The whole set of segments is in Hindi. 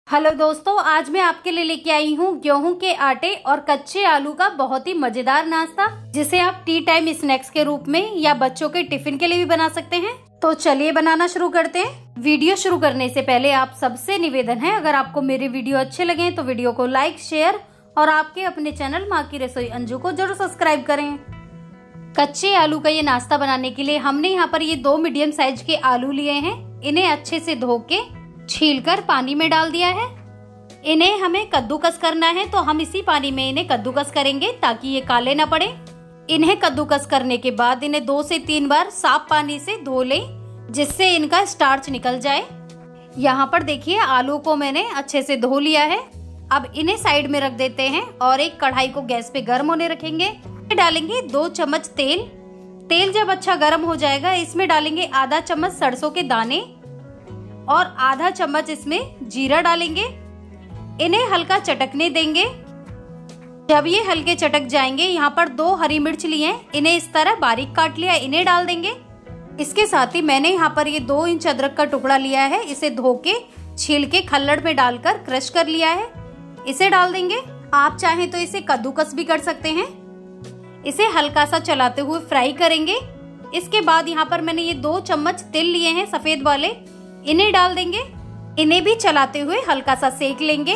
हेलो दोस्तों, आज मैं आपके लिए लेके आई हूँ गेहूं के आटे और कच्चे आलू का बहुत ही मजेदार नाश्ता, जिसे आप टी टाइम स्नैक्स के रूप में या बच्चों के टिफिन के लिए भी बना सकते हैं। तो चलिए बनाना शुरू करते हैं। वीडियो शुरू करने से पहले आप सबसे निवेदन है, अगर आपको मेरे वीडियो अच्छे लगे तो वीडियो को लाइक, शेयर और आपके अपने चैनल माँ की रसोई अंजू को जरूर सब्सक्राइब करें। कच्चे आलू का ये नाश्ता बनाने के लिए हमने यहाँ पर ये 2 मीडियम साइज के आलू लिए हैं। इन्हें अच्छे से धो के छीलकर पानी में डाल दिया है। इन्हें हमें कद्दूकस करना है, तो हम इसी पानी में इन्हें कद्दूकस करेंगे ताकि ये काले ना पड़े। इन्हें कद्दूकस करने के बाद इन्हें 2 से 3 बार साफ पानी से धो लें, जिससे इनका स्टार्च निकल जाए। यहाँ पर देखिए आलू को मैंने अच्छे से धो लिया है। अब इन्हें साइड में रख देते हैं और एक कढ़ाई को गैस पे गर्म होने रखेंगे। डालेंगे 2 चम्मच तेल। तेल जब अच्छा गर्म हो जाएगा, इसमें डालेंगे आधा चम्मच सरसों के दाने और आधा चम्मच इसमें जीरा डालेंगे। इन्हें हल्का चटकने देंगे। जब ये हल्के चटक जाएंगे, यहाँ पर 2 हरी मिर्च लिए हैं, इन्हें इस तरह बारीक काट लिया, इन्हें डाल देंगे। इसके साथ ही मैंने यहाँ पर ये 2 इंच अदरक का टुकड़ा लिया है, इसे धो के छील के खल्लड़ में डालकर क्रश कर लिया है, इसे डाल देंगे। आप चाहें तो इसे कद्दूकस भी कर सकते हैं। इसे हल्का सा चलाते हुए फ्राई करेंगे। इसके बाद यहाँ पर मैंने ये 2 चम्मच तिल लिए हैं सफेद वाले, इन्हें डाल देंगे। इन्हें भी चलाते हुए हल्का सा सेक लेंगे।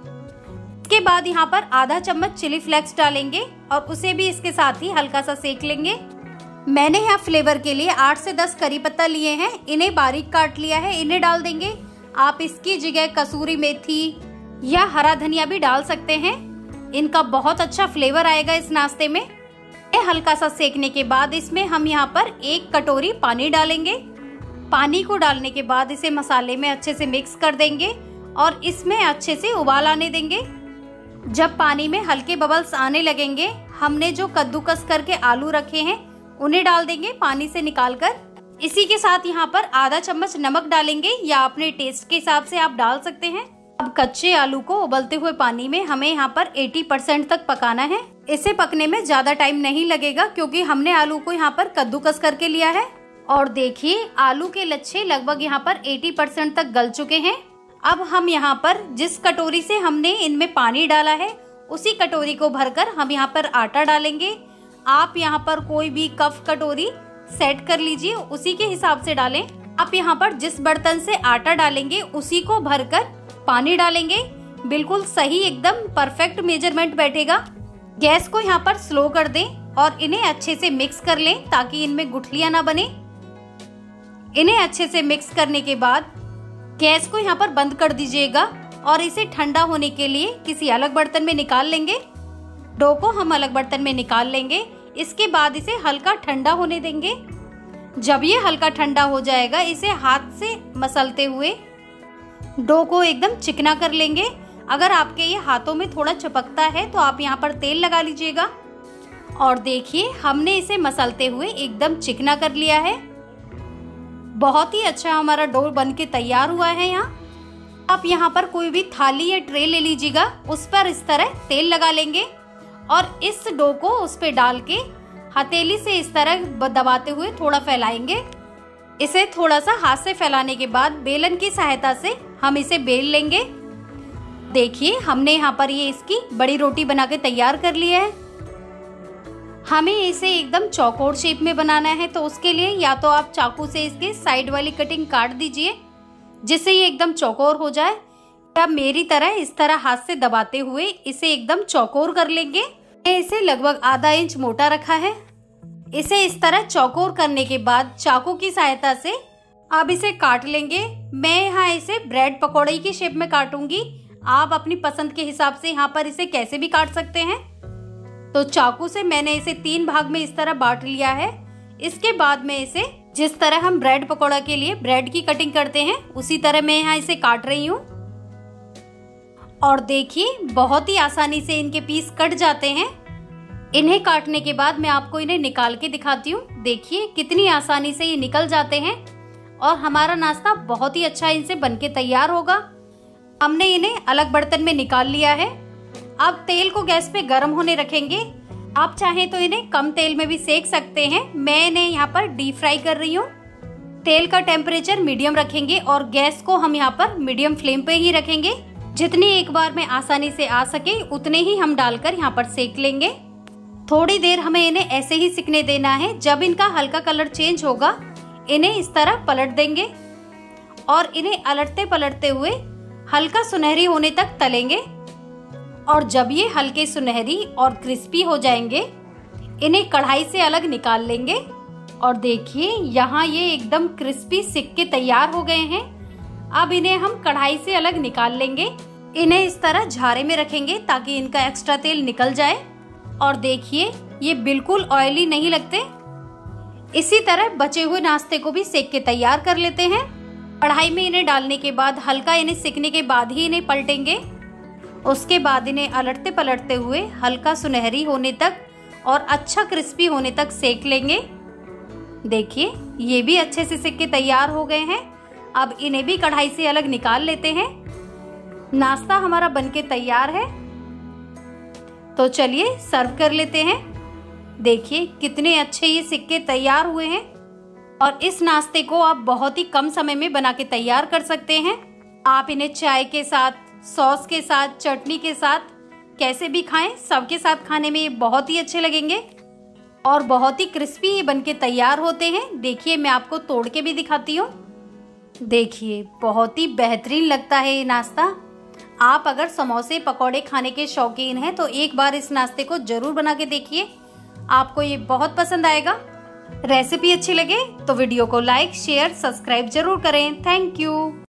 इसके बाद यहाँ पर आधा चम्मच चिली फ्लेक्स डालेंगे और उसे भी इसके साथ ही हल्का सा सेक लेंगे। मैंने यहाँ फ्लेवर के लिए 8 से 10 करी पत्ता लिए हैं, इन्हें बारीक काट लिया है, इन्हें डाल देंगे। आप इसकी जगह कसूरी मेथी या हरा धनिया भी डाल सकते हैं, इनका बहुत अच्छा फ्लेवर आएगा इस नाश्ते में। हल्का सा सेकने के बाद इसमें हम यहाँ पर 1 कटोरी पानी डालेंगे। पानी को डालने के बाद इसे मसाले में अच्छे से मिक्स कर देंगे और इसमें अच्छे से उबाल आने देंगे। जब पानी में हल्के बबल्स आने लगेंगे, हमने जो कद्दूकस करके आलू रखे हैं उन्हें डाल देंगे पानी से निकालकर। इसी के साथ यहाँ पर आधा चम्मच नमक डालेंगे, या अपने टेस्ट के हिसाब से आप डाल सकते हैं। अब कच्चे आलू को उबलते हुए पानी में हमें यहाँ पर 80% तक पकाना है। इसे पकने में ज्यादा टाइम नहीं लगेगा, क्योंकि हमने आलू को यहाँ पर कद्दूकस करके लिया है। और देखिए आलू के लच्छे लगभग यहाँ पर 80% तक गल चुके हैं। अब हम यहाँ पर जिस कटोरी से हमने इनमें पानी डाला है, उसी कटोरी को भरकर हम यहाँ पर आटा डालेंगे। आप यहाँ पर कोई भी कप कटोरी सेट कर लीजिए, उसी के हिसाब से डालें। आप यहाँ पर जिस बर्तन से आटा डालेंगे उसी को भरकर पानी डालेंगे। बिल्कुल सही, एकदम परफेक्ट मेजरमेंट बैठेगा। गैस को यहाँ पर स्लो कर दें और इन्हें अच्छे से मिक्स कर लें ताकि इनमें गुठलियां ना बने। इन्हें अच्छे से मिक्स करने के बाद गैस को यहाँ पर बंद कर दीजिएगा और इसे ठंडा होने के लिए किसी अलग बर्तन में निकाल लेंगे। डो को हम अलग बर्तन में निकाल लेंगे। इसके बाद इसे हल्का ठंडा होने देंगे। जब ये हल्का ठंडा हो जाएगा, इसे हाथ से मसलते हुए डो को एकदम चिकना कर लेंगे। अगर आपके ये हाथों में थोड़ा चिपकता है तो आप यहाँ पर तेल लगा लीजिएगा। और देखिए हमने इसे मसलते हुए एकदम चिकना कर लिया है। बहुत ही अच्छा हमारा डो बनके तैयार हुआ है। यहाँ आप यहाँ पर कोई भी थाली या ट्रे ले लीजिएगा, उस पर इस तरह तेल लगा लेंगे और इस डो को उस पे डाल के हथेली से इस तरह दबाते हुए थोड़ा फैलाएंगे। इसे थोड़ा सा हाथ से फैलाने के बाद बेलन की सहायता से हम इसे बेल लेंगे। देखिए हमने यहाँ पर ये इसकी बड़ी रोटी बना के तैयार कर लिया है। हमें इसे एकदम चौकोर शेप में बनाना है, तो उसके लिए या तो आप चाकू से इसके साइड वाली कटिंग काट दीजिए, जिससे ये एकदम चौकोर हो जाए, या मेरी तरह इस तरह हाथ से दबाते हुए इसे एकदम चौकोर कर लेंगे। इसे लगभग आधा इंच मोटा रखा है। इसे इस तरह चौकोर करने के बाद चाकू की सहायता से अब इसे काट लेंगे। मैं यहाँ इसे ब्रेड पकौड़े की शेप में काटूंगी। आप अपनी पसंद के हिसाब से यहाँ पर इसे कैसे भी काट सकते हैं। तो चाकू से मैंने इसे 3 भाग में इस तरह बांट लिया है। इसके बाद में इसे जिस तरह हम ब्रेड पकौड़ा के लिए ब्रेड की कटिंग करते हैं, उसी तरह मैं यहाँ इसे काट रही हूँ। और देखिए बहुत ही आसानी से इनके पीस कट जाते हैं। इन्हें काटने के बाद मैं आपको इन्हें निकाल के दिखाती हूँ। देखिए कितनी आसानी से ये निकल जाते हैं और हमारा नाश्ता बहुत ही अच्छा इनसे बनके तैयार होगा। हमने इन्हें अलग बर्तन में निकाल लिया है। अब तेल को गैस पे गर्म होने रखेंगे। आप चाहें तो इन्हें कम तेल में भी सेक सकते हैं। मैं इन्हें यहाँ पर डीप फ्राई कर रही हूँ। तेल का टेम्परेचर मीडियम रखेंगे और गैस को हम यहाँ पर मीडियम फ्लेम पे ही रखेंगे। जितनी एक बार में आसानी से आ सके उतने ही हम डालकर यहाँ पर सेक लेंगे। थोड़ी देर हमें इन्हें ऐसे ही सिकने देना है। जब इनका हल्का कलर चेंज होगा इन्हें इस तरह पलट देंगे और इन्हें अलटते पलटते हुए हल्का सुनहरी होने तक तलेंगे। और जब ये हल्के सुनहरी और क्रिस्पी हो जाएंगे इन्हें कढ़ाई से अलग निकाल लेंगे। और देखिए यहाँ ये एकदम क्रिस्पी सिक के तैयार हो गए हैं। अब इन्हें हम कढ़ाई से अलग निकाल लेंगे। इन्हें इस तरह झारे में रखेंगे ताकि इनका एक्स्ट्रा तेल निकल जाए। और देखिए ये बिल्कुल ऑयली नहीं लगते। इसी तरह बचे हुए नाश्ते को भी सेक के तैयार कर लेते हैं। कढ़ाई में इन्हें डालने के बाद हल्का इन्हें सिकने के बाद ही इन्हें पलटेंगे। उसके बाद इन्हें अलटते पलटते हुए हल्का सुनहरी होने तक और अच्छा क्रिस्पी होने तक सेक लेंगे। देखिए ये भी अच्छे से सिक के तैयार हो गए हैं। अब इन्हें भी कढ़ाई से अलग निकाल लेते हैं। नाश्ता हमारा बनके तैयार है, तो चलिए सर्व कर लेते हैं। देखिए कितने अच्छे ये सिक्के तैयार हुए हैं और इस नाश्ते को आप बहुत ही कम समय में बना के तैयार कर सकते हैं। आप इन्हें चाय के साथ, सॉस के साथ, चटनी के साथ कैसे भी खाएं, सबके साथ खाने में ये बहुत ही अच्छे लगेंगे और बहुत ही क्रिस्पी ये बनके तैयार होते हैं। देखिए मैं आपको तोड़ के भी दिखाती हूँ। देखिए बहुत ही बेहतरीन लगता है ये नाश्ता। आप अगर समोसे पकौड़े खाने के शौकीन हैं तो एक बार इस नाश्ते को जरूर बना के देखिए, आपको ये बहुत पसंद आएगा। रेसिपी अच्छी लगे तो वीडियो को लाइक, शेयर, सब्सक्राइब जरूर करें। Thank you.